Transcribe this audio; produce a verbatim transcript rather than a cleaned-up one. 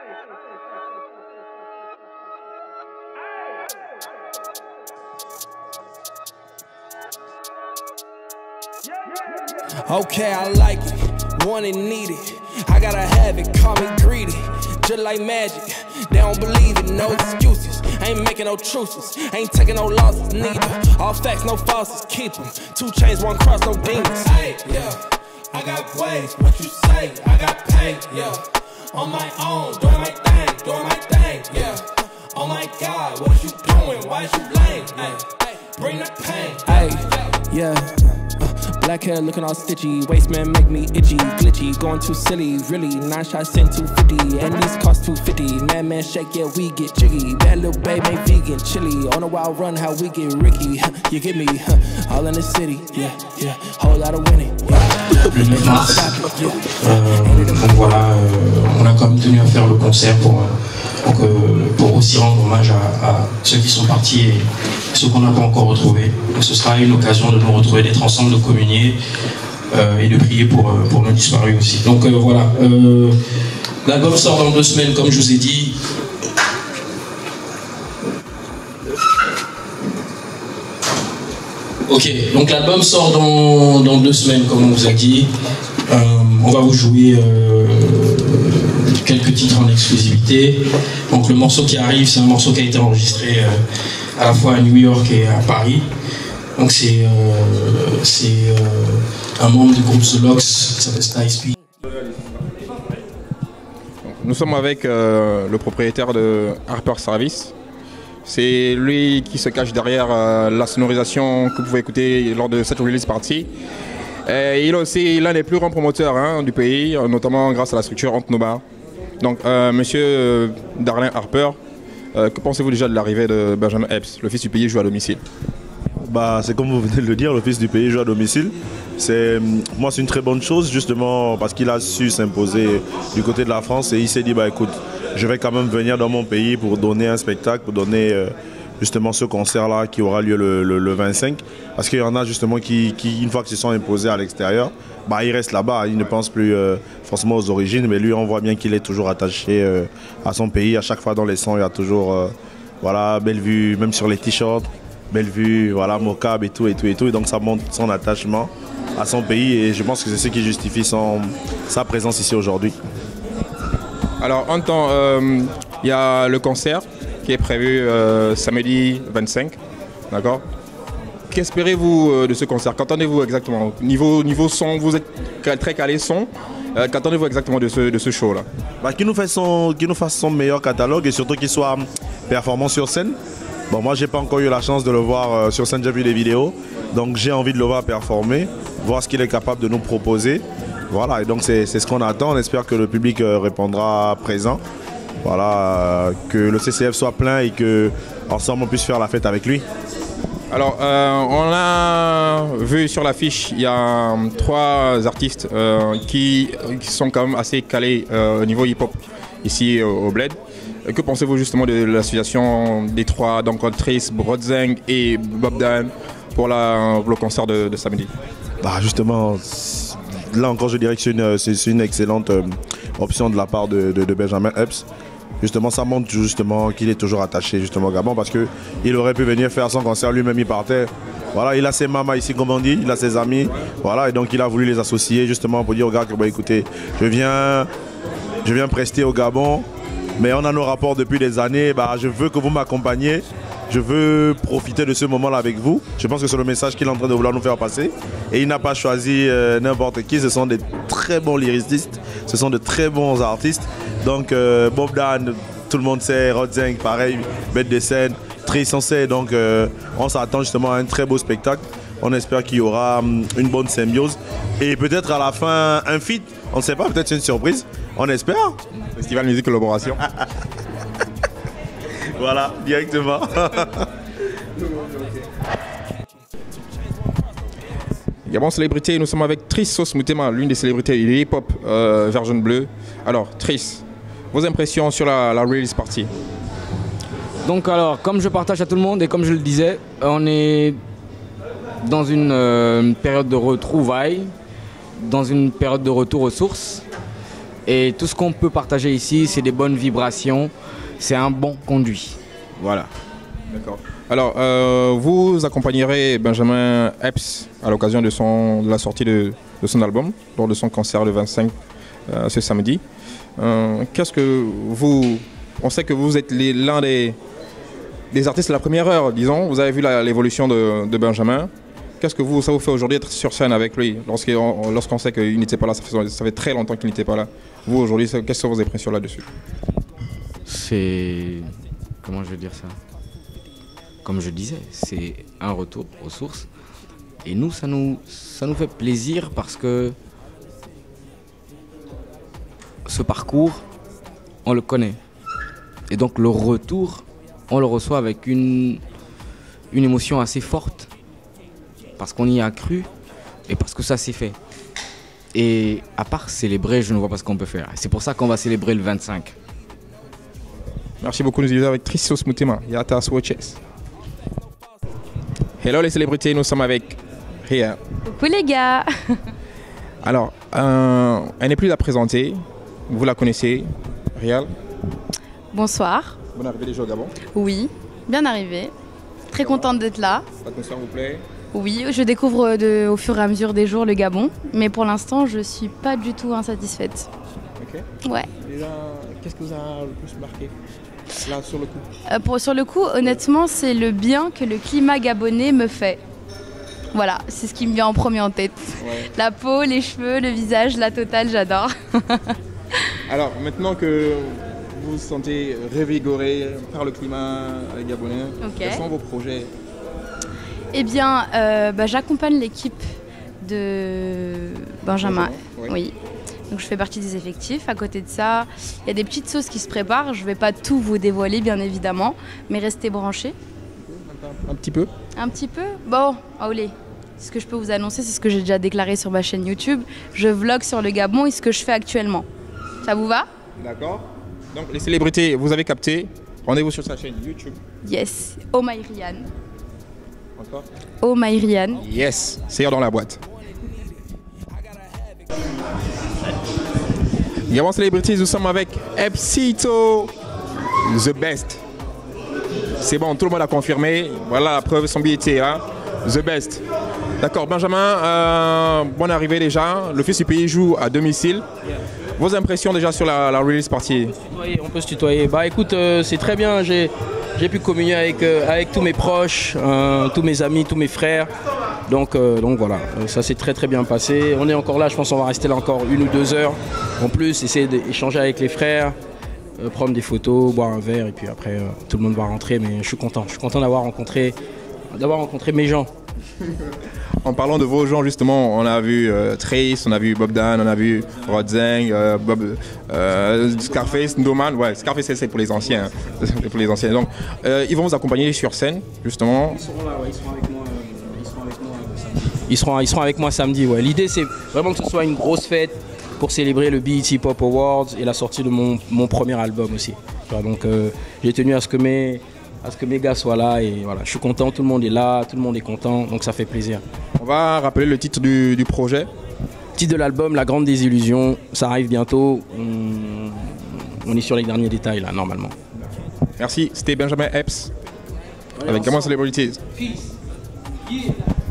Okay, I like it, want it, need it. I gotta have it, call me greedy. Just like magic, they don't believe it, no excuses. Ain't making no truces, ain't taking no losses, neither. All facts, no falses, keep them. Two chains, one cross, no demons. Hey, yeah, I got ways, what you say, I got pain, yeah. On my own, doing my thing, doing my thing, yeah. Oh my God, what is you doing, why is you lame, hey. Bring the pain, hey, yeah. Black hair looking all stitchy, waist man make me itchy, glitchy, going too silly, really. Nine shots sent two fifty, and these cost two fifty. Man, man, shake, yeah, we get jiggy. Bad little babe ain't vegan, chilly. On a wild run, how we get Ricky. You get me? All in the city, yeah, yeah. Whole lot of winning, yeah. Le neuf mars, euh, donc voilà, euh, on a quand même tenu à faire le concert pour, euh, donc, euh, pour aussi rendre hommage à, à ceux qui sont partis et ceux qu'on n'a pas encore retrouvés. Donc ce sera une occasion de nous retrouver, d'être ensemble, de communier euh, et de prier pour, euh, pour nos disparus aussi. Donc euh, voilà, euh, l'album sort dans deux semaines comme je vous ai dit. Ok, donc l'album sort dans, dans deux semaines comme on vous a dit. Euh, on va vous jouer euh, quelques titres en exclusivité. Donc le morceau qui arrive, c'est un morceau qui a été enregistré euh, à la fois à New York et à Paris. Donc c'est euh, euh, un membre du groupe The Lox, qui s'appelle Styles P. Nous sommes avec euh, le propriétaire de Harper Service. C'est lui qui se cache derrière euh, la sonorisation que vous pouvez écouter lors de cette release party. Et il est aussi l'un des plus grands promoteurs hein, du pays, notamment grâce à la structure Antnoba. Donc, euh, monsieur Darlin Harper, euh, que pensez-vous déjà de l'arrivée de Benjamin Epps, le fils du pays joue à domicile? Bah, c'est comme vous venez de le dire, le fils du pays joue à domicile. Moi, c'est une très bonne chose, justement, parce qu'il a su s'imposer du côté de la France et il s'est dit, bah écoute, je vais quand même venir dans mon pays pour donner un spectacle, pour donner euh, justement ce concert-là qui aura lieu le, le, le vingt-cinq. Parce qu'il y en a justement qui, qui, une fois qu'ils se sont imposés à l'extérieur, bah, ils restent là-bas, ils ne pensent plus euh, forcément aux origines, mais lui, on voit bien qu'il est toujours attaché euh, à son pays. À chaque fois dans les sons, il y a toujours, euh, voilà, belle vue, même sur les t-shirts. Belle vue, voilà, mocab et tout, et tout, et tout. Et donc ça montre son attachement à son pays et je pense que c'est ce qui justifie son, sa présence ici aujourd'hui. Alors, en temps, euh, il y a le concert qui est prévu euh, samedi vingt-cinq, d'accord? Qu'espérez-vous euh, de ce concert? Qu'entendez-vous exactement? Niveau, niveau son, vous êtes très calé son. Euh, Qu'entendez-vous exactement de ce, de ce show-là? Bah, qu'il nous fasse son, qu'il nous fasse son meilleur catalogue et surtout qu'il soit performant sur scène. Bon, moi, j'ai pas encore eu la chance de le voir euh, sur scène, j'ai vu les vidéos. Donc, j'ai envie de le voir performer, voir ce qu'il est capable de nous proposer. Voilà, et donc c'est ce qu'on attend. On espère que le public euh, répondra présent. Voilà, euh, que le C C F soit plein et qu'ensemble on puisse faire la fête avec lui. Alors, euh, on a vu sur l'affiche, il y a euh, trois artistes euh, qui, qui sont quand même assez calés euh, au niveau hip-hop ici euh, au Bled. Que pensez-vous justement de l'association des trois, donc Triss, Brodzeng et Bob Dan pour, la, pour le concert de, de samedi? Bah justement, là encore je dirais que c'est une, c'est une excellente euh, option de la part de, de, de Benjamin Epps. Justement, ça montre justement qu'il est toujours attaché justement au Gabon parce qu'il aurait pu venir faire son concert lui-même, il partait. Voilà, il a ses mamas ici comme on dit, il a ses amis. Voilà, et donc il a voulu les associer justement pour dire aux gars que bah, écoutez, je viens, je viens prester au Gabon. Mais on a nos rapports depuis des années, bah, je veux que vous m'accompagniez, je veux profiter de ce moment-là avec vous. Je pense que c'est le message qu'il est en train de vouloir nous faire passer. Et il n'a pas choisi euh, n'importe qui, ce sont des très bons lyricistes, ce sont de très bons artistes. Donc euh, Bob Dan, tout le monde sait, Brodzeng, pareil, bête de scène, Triss, on sait. Donc euh, on s'attend justement à un très beau spectacle. On espère qu'il y aura um, une bonne symbiose. Et peut-être à la fin, un feat, on ne sait pas, peut-être c'est une surprise, on espère. Festival Musique Collaboration. Voilà, directement. Gabon Célébrité, nous sommes avec Triss Sauce Moutema, l'une des célébrités du hip-hop euh, version bleue. Alors, Triss, vos impressions sur la, la release party? Donc alors, comme je partage à tout le monde et comme je le disais, on est dans une euh, période de retrouvailles, dans une période de retour aux sources. Et tout ce qu'on peut partager ici, c'est des bonnes vibrations, c'est un bon conduit. Voilà. D'accord. Alors, euh, vous accompagnerez Benjamin Epps à l'occasion de, son, de la sortie de, de son album, lors de son concert le vingt-cinq, euh, ce samedi. Euh, Qu'est-ce que vous... On sait que vous êtes l'un des, des artistes de la première heure, disons. Vous avez vu l'évolution de, de Benjamin. Qu'est-ce que vous, ça vous fait aujourd'hui d'être sur scène avec lui, lorsqu'on lorsqu'on sait qu'il n'était pas là, ça fait, ça fait très longtemps qu'il n'était pas là. Vous, aujourd'hui, quelles sont vos impressions là-dessus? C'est... Comment je vais dire ça? Comme je disais, c'est un retour aux sources. Et nous, ça nous, ça nous fait plaisir parce que ce parcours, on le connaît. Et donc le retour, on le reçoit avec une, une émotion assez forte. Parce qu'on y a cru et parce que ça s'est fait. Et à part célébrer, je ne vois pas ce qu'on peut faire. C'est pour ça qu'on va célébrer le vingt-cinq. Merci beaucoup, nous sommes avec Trissos Mutema, Yata Swatches. Hello les célébrités, nous sommes avec Ria. Coucou les gars. Alors, euh, elle n'est plus à présenter, vous la connaissez, Rial. Bonsoir. Bonne arrivée déjà au Gabon. Oui, bien arrivé. Très contente d'être là. L'atmosphère vous plaît? Oui, je découvre de, au fur et à mesure des jours le Gabon, mais pour l'instant je suis pas du tout insatisfaite. Ok. Ouais. Déjà, qu'est-ce que vous a le plus marqué là sur le coup? Euh, pour, sur le coup, honnêtement, c'est le bien que le climat gabonais me fait. Voilà, c'est ce qui me vient en premier en tête. Ouais. La peau, les cheveux, le visage, la totale, j'adore. Alors, maintenant que vous vous sentez revigoré par le climat gabonais, okay. Quels sont vos projets? Eh bien, euh, bah, j'accompagne l'équipe de Benjamin. Benjamin oui. oui. Donc je fais partie des effectifs. À côté de ça, il y a des petites sauces qui se préparent. Je ne vais pas tout vous dévoiler, bien évidemment, mais restez branchés. Un, un petit peu Un petit peu Bon, allez. Ce que je peux vous annoncer, c'est ce que j'ai déjà déclaré sur ma chaîne YouTube. Je vlog sur le Gabon et ce que je fais actuellement. Ça vous va? D'accord. Donc les célébrités, vous avez capté. Rendez-vous sur sa chaîne YouTube. Yes. Oh my Rian. Encore? Oh my Rian. Yes. C'est dans la boîte. Gabon Célébrités, nous sommes avec Epsito, the best. C'est bon, tout le monde a confirmé. Voilà la preuve, son billet était là. The best. D'accord, Benjamin, euh, bonne arrivée déjà. Le fils du pays joue à domicile. Vos impressions déjà sur la, la release party? On peut se tutoyer. Bah écoute, euh, c'est très bien. J'ai pu communier avec, euh, avec tous mes proches, euh, tous mes amis, tous mes frères. Donc, euh, donc voilà, ça s'est très très bien passé. On est encore là, je pense qu'on va rester là encore une ou deux heures. En plus, essayer d'échanger avec les frères, euh, prendre des photos, boire un verre et puis après euh, tout le monde va rentrer. Mais je suis content, je suis content d'avoir rencontré, d'avoir rencontré mes gens. En parlant de vos gens, justement, on a vu euh, Trace, on a vu Bob Dan, on a vu Rod Zeng, euh, Bob, euh, Scarface, Ndoman. Ouais, Scarface, c'est pour les anciens. Hein. pour les anciens. Donc, euh, ils vont vous accompagner sur scène, justement. Ils seront là, ouais, ils seront avec moi. Euh, ils seront avec moi euh, samedi. Ils seront, ils seront avec moi samedi. Ouais. L'idée, c'est vraiment que ce soit une grosse fête pour célébrer le B E T Pop Awards et la sortie de mon, mon premier album aussi. Donc, euh, j'ai tenu à ce que mes à ce que mes gars soient là et voilà, je suis content, tout le monde est là, tout le monde est content, donc ça fait plaisir. On va rappeler le titre du, du projet. Titre de l'album, La Grande Désillusion, ça arrive bientôt, on, on est sur les derniers détails là, normalement. Merci, c'était Benjamin Epps avec Gabon Célébrités. Peace. Yeah.